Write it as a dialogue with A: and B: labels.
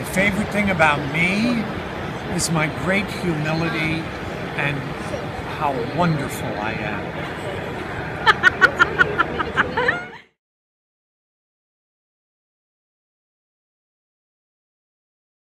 A: My favorite thing about me is my great humility and how wonderful I am.